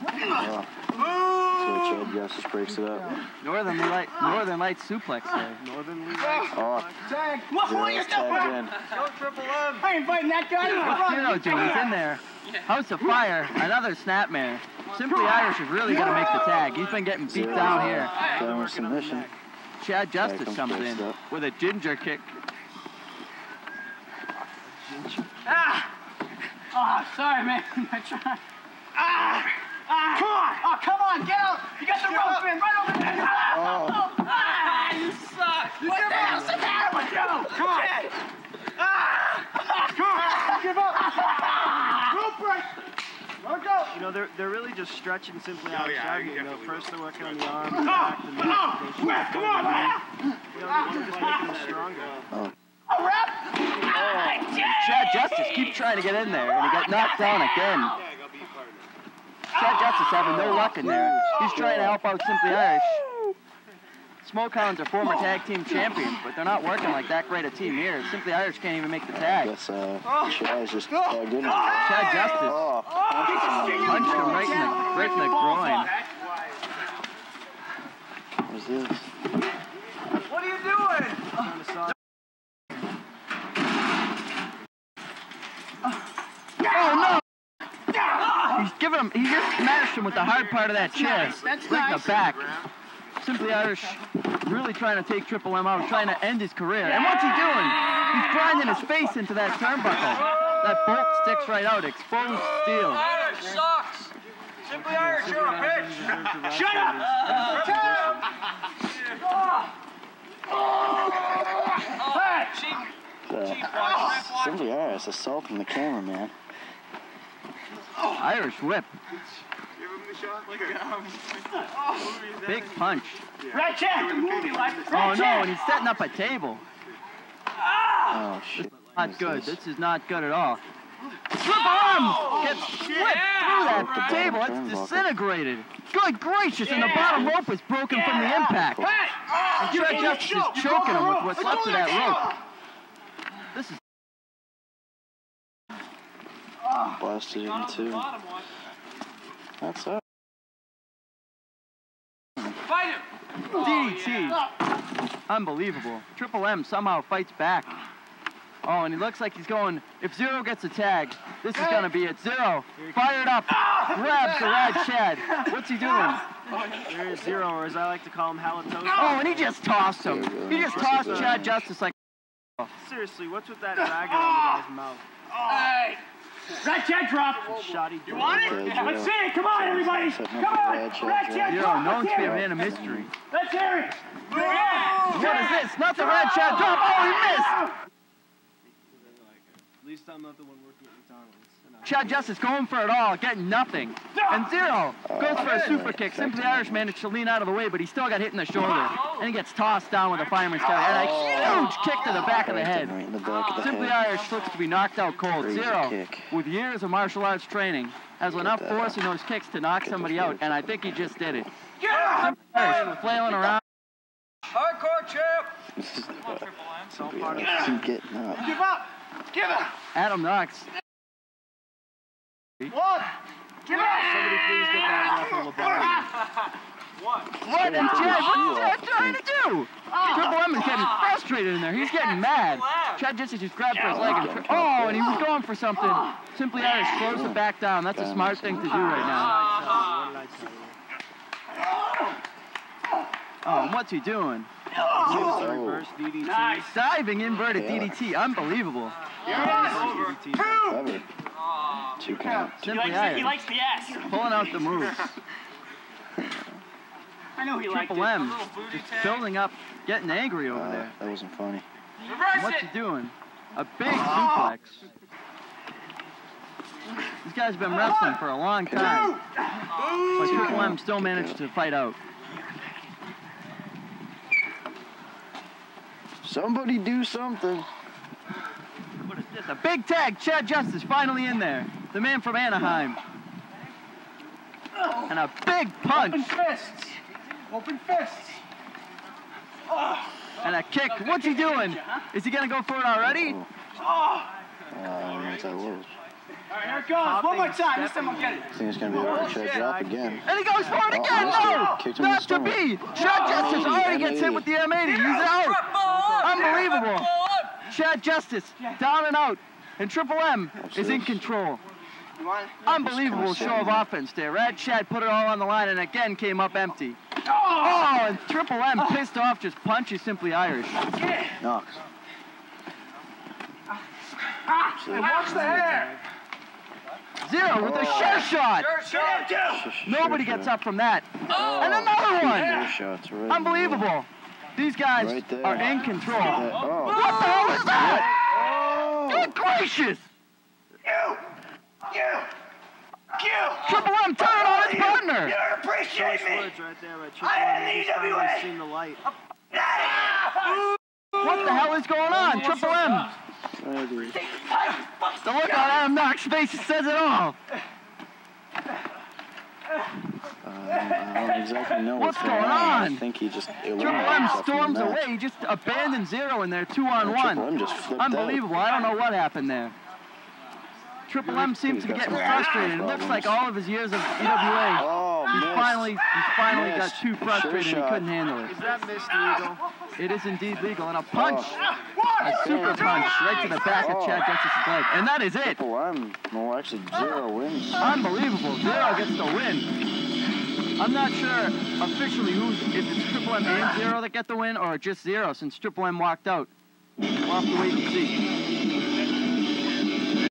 So Chad Justice breaks it up. Northern Lights suplex there. Northern Lights. Oh, Tag. What are you doing? Go Triple M. I ain't fighting that guy. What's Zero doing? He's in there. House of Fire, another snapmare. Simply Irish is really going to make the tag. He's been getting beat down here. Down with submission. Chad Justice comes in with a ginger kick. Oh, sorry, man. I tried. Come on! Oh, come on, get out! You got the rope, man, right over there! You suck! What the hell's the matter with you? Come on! Come on! Give up! Go, Brett! Let go! You know, they're really just stretching simply out of shagging. You know, first they're working on the arm, the back, the neck. Come on, man! You know, they're just making them stronger. Chad Justice keep trying to get in there, and he got knocked down again. Chad Justice having no luck in there. He's trying to help out Simply Irish. Smokehounds are former tag team champions, but they're not working like that great a team here. Simply Irish can't even make the tag. I guess Chad's just tagged in. Chad Justice punched him right in the groin. What's this? What are you doing? Oh no! He just smashed him with the hard part of that chair, right in the back. Simply Irish really trying to take Triple M out, trying to end his career. And what's he doing? He's grinding his face into that turnbuckle. That bolt sticks right out, exposed steel. Irish sucks. Simply Irish, you're a bitch. Shut up! Simply Irish assaulting the cameraman. Irish whip. Big punch. Red Jack, movie like Oh no, and he's setting up a table. Oh shit. Not good. This is not good at all. Triple M gets whipped through that table. It's disintegrated. Good gracious, and the bottom rope is broken from the impact. And Chad Justice is choking him with what's left of that rope. This is Blasted him too. That's up. Fight him. DDT. Unbelievable. Triple M somehow fights back. Oh, and he looks like he's going, if Zero gets a tag, this is going to be it. Zero, fired up, grabs the rad Chad. What's he doing? There's Zero, or as I like to call him, Halitosis. Oh, and he just tossed him. He just tossed Chad Justice like... Seriously, what's with that dragon on the guy's mouth? Hey! Red Jack drop! Shoddy. You want it? Let's see it! Come on, everybody! Come on! Red Jack Zero, drop! known to be a man of mystery. Let's hear it! What is this? Not the Rad Chad drop! Oh, he missed! At least I'm not the one working at McDonald's. Chad Justice going for it all, getting nothing. And Zero goes for a super kick. Simply Irish managed to lean out of the way, but he still got hit in the shoulder. And he gets tossed down with a fireman's carry. And a huge kick to the back of the head. Right in the back of the Simply head. Irish looks to be knocked out cold. Crazy Zero, kick. with years of martial arts training, has enough force in those kicks to knock somebody out. And I think he just did it. Simply Irish flailing around. Hardcore champ. Keep getting up. Give up! Give up! Adam Knox. One! Give up! Somebody please get that guy from LeBron. What is Chad? What's Chad trying to do? Triple M is getting frustrated in there. He's getting mad. Chad just grabbed for his leg and and he was going for something. Simply Irish throws it back down. That's a smart thing to do right now. Oh, and what's he doing? Reverse DDT. Nice. Diving inverted DDT. Unbelievable. Clever. 2 count. Simply He Irish likes the ass. pulling out the moves. I know he liked Triple it. M just building up, getting angry over there. That wasn't funny. And what's he doing? A big suplex. This guy's been wrestling for a long time. But Triple M still managed to fight out. Somebody do something. What is this? A big tag. Chad Justice finally in there. The man from Anaheim. And a big punch. Open fists. Open fists. And a kick. What's he doing? Is he going to go for it already? That's how it was. All right, here it goes. One more time. This time I'll get it. I think it's going to be a Chad drop again. And he goes for it again. No! Kicked him in the Not to stomach. be. Chad Justice already gets hit with the M80. He's out. Unbelievable. Chad Justice down and out. And Triple M is in control. Unbelievable show of offense there. Rad Chad put it all on the line and again came up empty. Oh, and Triple M pissed off just punches Simply Irish. Knox. Hey, watch the hair. Zero with a sure shot. Nobody gets up from that. And another one. Shots right Unbelievable. These guys Right there. are in control. Oh. What the hell is that? Good gracious. Triple M turn on his partner. You don't appreciate me. Right there, right? I am the EwA. Seen the light. What the hell is going on? Triple M. The look on Adam Knox's face says it all. I don't exactly know What's what's going on? I think he just Triple M storms away. He just abandoned Zero in there 2-on-1. Triple M just flipped Unbelievable. I don't know what happened there. Triple M seems to be getting frustrated. It looks like all of his years of EwA. He's finally got too frustrated and he couldn't handle it. Is that missed legal? It is indeed legal. And a punch, a super punch right to the back of Chad Justice's leg. And that is it. Triple M. Well, actually, Zero wins. Unbelievable. Zero gets the win. I'm not sure officially if it's Triple M and Zero that get the win or just Zero since Triple M walked out. We'll have to wait and see.